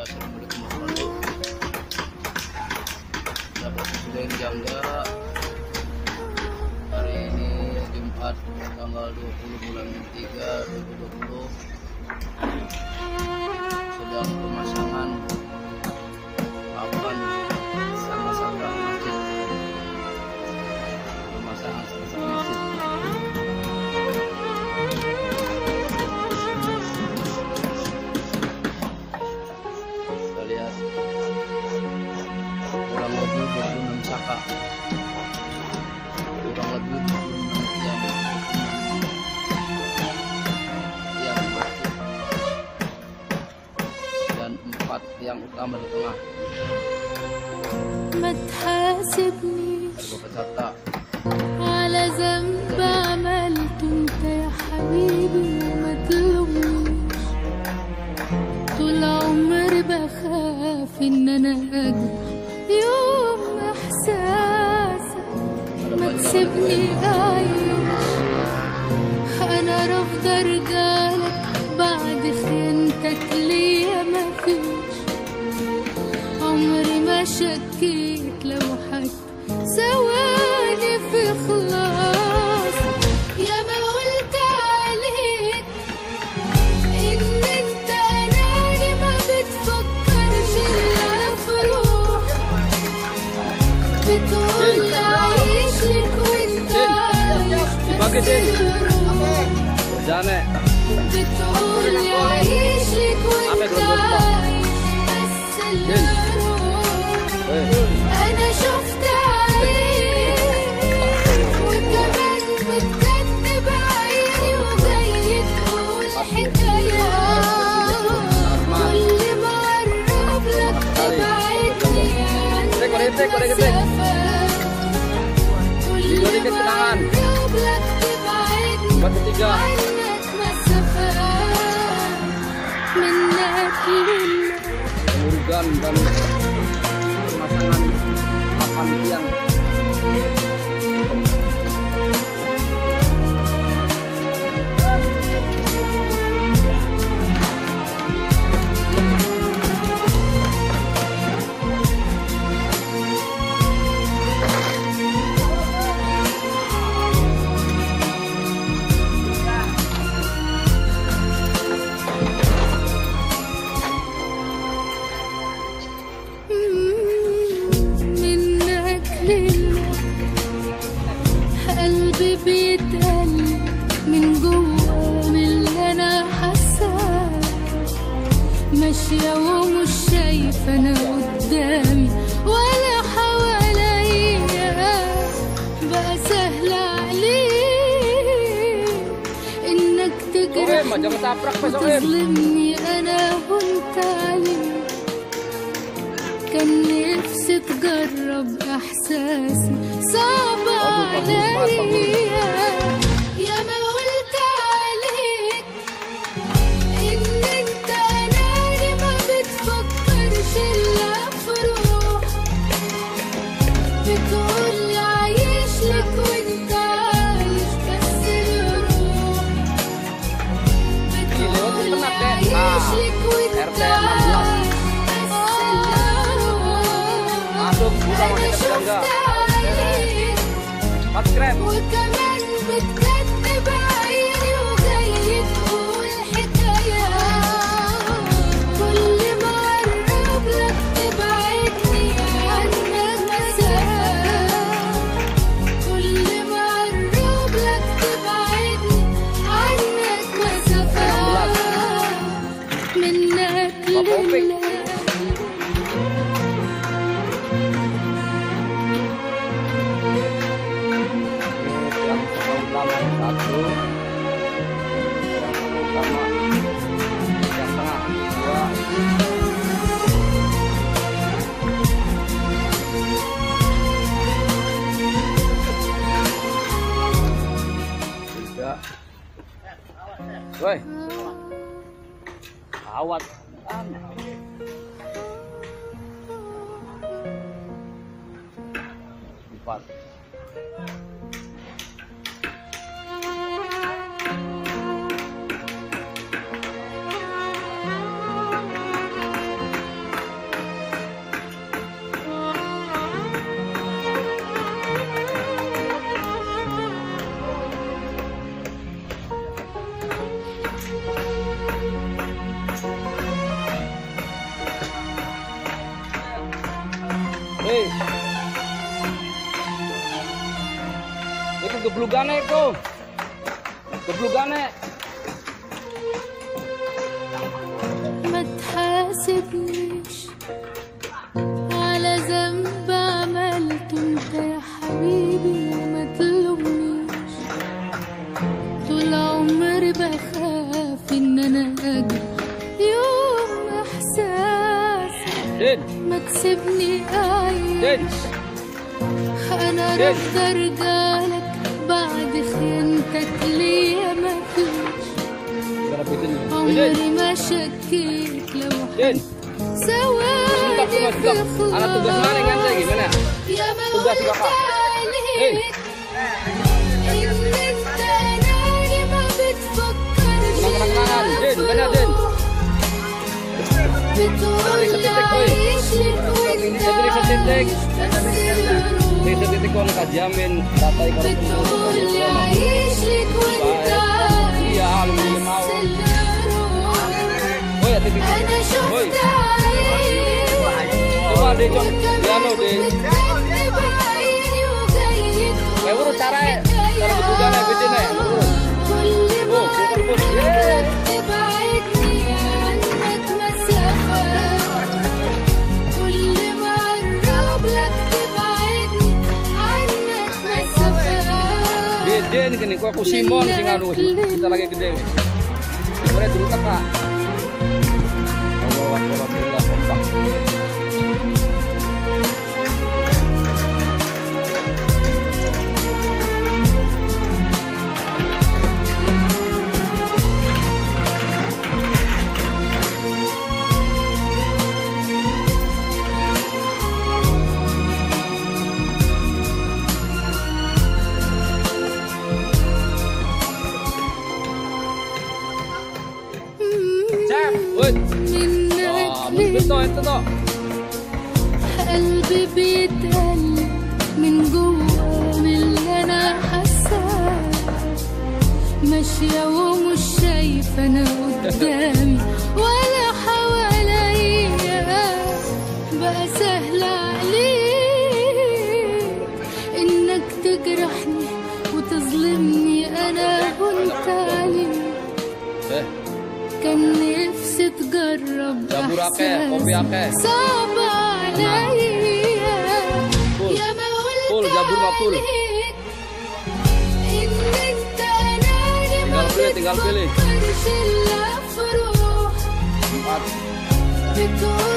Assalamualaikum warahmatullahi wabarakatuh. Dapat sudah jangga. Hari ini Jumat tanggal 20 bulan 3 2020. Sedang pemasangan papan sangga-sangga masjid. Pemasangan sangga-sangga masjid. Kita lihat kurang lebih 26 saka. Kurang lebih 26 tiang masjid dan 4 tiang utama di tengah. ما تحاسبنيش على ذنب عملته انت يا حبيبي وما تلومنيش. طول عمري بخاف ان انا اجرح يوم احساسك. ما تسيبني اعيش، انا رافضه ارجعلك بعد خيانتك ليا مفيش. عمري ما شكيت لو حتى ثواني في خلاص. يا ما قلت عليك ان انت اناني ما بتفكرش الا في روحك. بتقول عايش لك وانت عايش بس الروح. بتقول عايش لك وانت عايش بس الروح. انا شفت عليك وكمان بتكتب عيني وجاي تقول حكايات. كل ما اقرب لك تبعدني عنك مسافة. كل ما اقرب لك تبعدني عنك مسافة. منك لله Organ dan pemasangan papan tiang. منك لله قلبي بيتقلب من جوا من اللي انا حاساه. ماشيه ومش شايفه انا قدامي ولا حواليا. بقى سهل عليك انك تجرحني وتظلمني انا وانت عليك. كان نفسي تجرب احساسي صعب عليا. يا ما قلت عليك ان انت اناني ما بتفكرش الا في روحك. بتقولي عايش لك وانت عايش بس الروح. بتقولي عايش لك وانت عايش بس الروح. أنا شفت عليك وكمان بتكتب عيني وجاي تقول حكايات. كل ما اقرب لك تبعدني عنك مسافة. كل ما اقرب لك تبعدني عنك مسافة. منك لله Satu, yang utama, yang tengah, 2, 3. Woi, awat. 4. Itu geblugane itu. Geblugane. ما تحاسبنيش على ذنب عملته انت يا حبيبي، وما تلومنيش. طول عمري بخاف ان انا اجرح يوم احساسك، ما تسيبني اعيش. انا رافضه ارجعلك بعد خيانتك ليا، ما فيش عمري ما شكيت لو ثواني في Anak tugas mana yang ganti gimana? يا ما tugas قلت Bapak. عليك ان انت اناني ما بتفكرش Tenang-tenangan, Din, benar Din. بتقولي عايش لك Setik. Di وانت setitik kau nak jamin data ikan بتقولي عايش لك وانت Iya, alumni mau. Oh ya, titik. انا Oi, شفت عيني coba deh, Cok. Piano deh. Urut cara geblugane bedene. كل مرة تبعدني عنك مسافات، كل ما أقرب لك تبعدني عنك مسافات. Gede nih gini, kok aku Simon sing anu kita lagi gede. Boleh dulu Kak. Alhamdulillah kompak. منك Itu toh. قلبي بيتقلب من جوا من اللي انا حاساه، ماشيه ومش شايفه انا قدامي ولا حواليا، بقى سهل عليك انك تجرحني وتظلمني انا وانت عليك. كان نفسي تجرب احساس صعب عليا، يا ما قلت عليك ان انت اناني ما بتفكرش الا في روحك، بتقول